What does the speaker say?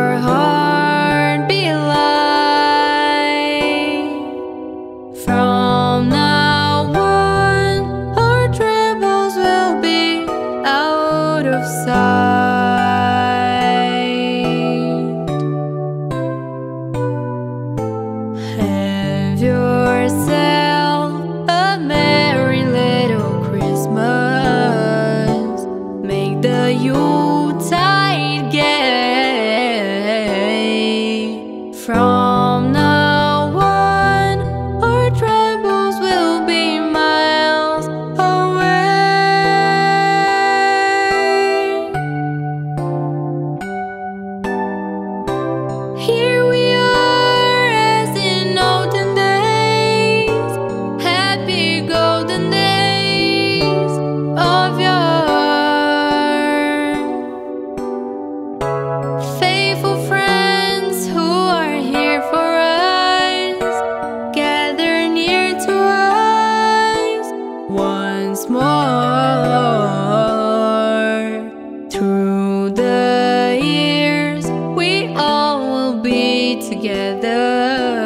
your heart be light. From now on, our troubles will be out of sight. Have yourself a merry little Christmas. Make the Yuletide gay. From now on, our troubles will be miles away. Here we are as in olden days, happy golden days of yore. Faithful friends who are here for us, gather near to us once more. Through the years, we all will be together.